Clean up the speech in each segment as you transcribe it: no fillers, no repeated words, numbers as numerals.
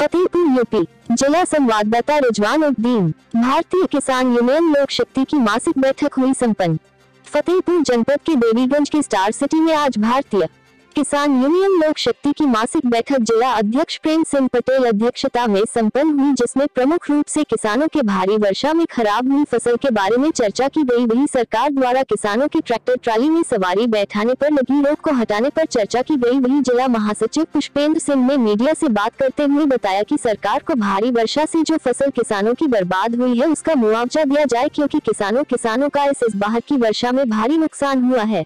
Fatehpur UP. जिला संवाददाता रिजवान उद्दीन। भारतीय किसान यूनियन लोक शक्ति की मासिक बैठक हुई संपन्न। फतेहपुर जनपद के देवीगंज की स्टार सिटी में आज भारतीय किसान यूनियन लोक शक्ति की मासिक बैठक जिला अध्यक्ष प्रेम सिंह पटेल अध्यक्षता में संपन्न हुई, जिसमें प्रमुख रूप से किसानों के भारी वर्षा में खराब हुई फसल के बारे में चर्चा की गई। वहीं सरकार द्वारा किसानों के ट्रैक्टर ट्राली में सवारी बैठाने पर लगी रोक को हटाने पर चर्चा की गई। वहीं जिला महासचिव पुष्पेंद्र सिंह ने मीडिया से बात करते हुए बताया कि सरकार को भारी वर्षा से जो फसल किसानों की बर्बाद हुई है उसका मुआवजा दिया जाए, क्योंकि किसानों का इस बाहर की वर्षा में भारी नुकसान हुआ है।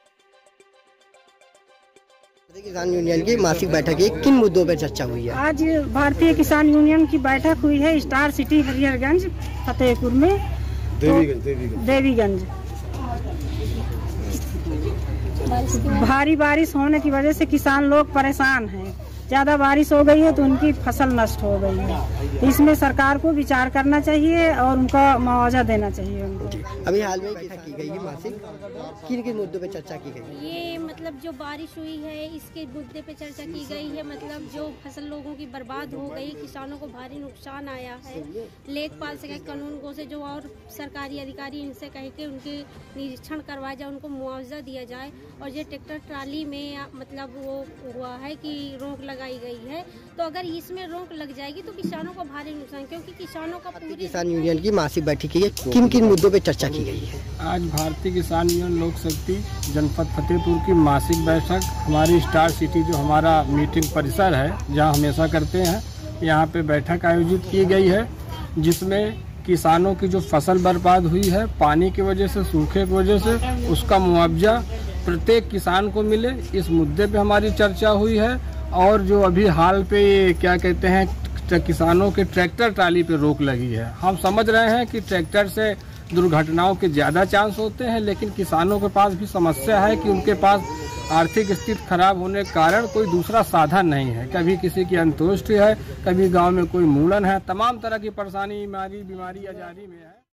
किसान यूनियन की मासिक बैठक है, किन मुद्दों पर चर्चा हुई है? आज भारतीय किसान यूनियन की बैठक हुई है स्टार सिटी हरिहरगंज फतेहपुर में देवीगंज। भारी बारिश होने की वजह से किसान लोग परेशान हैं। ज्यादा बारिश हो गई है तो उनकी फसल नष्ट हो गई है, तो इसमें सरकार को विचार करना चाहिए और उनका मुआवजा देना चाहिए उनको। अभी हाल में बैठक की गई है मासिक, किन मुद्दों पे चर्चा की गई? ये मतलब जो बारिश हुई है इसके मुद्दे पे चर्चा की गई है। मतलब जो फसल लोगों की बर्बाद हो गई, किसानों को भारी नुकसान आया है। लेखपाल से कानून गो से जो और सरकारी अधिकारी इनसे कह के उनके निरीक्षण करवाया जाए, उनको मुआवजा दिया जाए। और जो ट्रैक्टर ट्राली में मतलब वो हुआ है कि रोक लगाई गई है, तो अगर इसमें रोक लग जाएगी तो किसानों को भारी नुकसान, क्योंकि किसानों का पूरी किसान यूनियन की मासिक बैठक की है, किन मुद्दों पे चर्चा की गई है? आज भारतीय किसान यूनियन लोक शक्ति जनपद फतेहपुर की मासिक बैठक हमारी स्टार सिटी जो हमारा मीटिंग परिसर है जहां हमेशा करते हैं, यहां पे बैठक आयोजित की गई है, जिसमें किसानों की जो फसल बर्बाद हुई है पानी की वजह से, सूखे की वजह से, उसका मुआवजा प्रत्येक किसान को मिले, इस मुद्दे पे हमारी चर्चा हुई है। और जो अभी हाल पे क्या कहते हैं किसानों के ट्रैक्टर ट्राली पे रोक लगी है, हम समझ रहे हैं कि ट्रैक्टर से दुर्घटनाओं के ज़्यादा चांस होते हैं, लेकिन किसानों के पास भी समस्या है कि उनके पास आर्थिक स्थिति खराब होने के कारण कोई दूसरा साधन नहीं है। कभी किसी की अंत्येष्टि है, कभी गांव में कोई मूलन है, तमाम तरह की परेशानी बीमारी आजारी में है।